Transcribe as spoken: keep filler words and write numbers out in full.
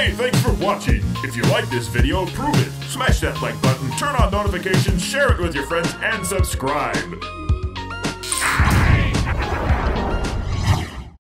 Hey, thanks for watching. If you like this video, prove it. Smash that like button, turn on notifications, share it with your friends, and subscribe.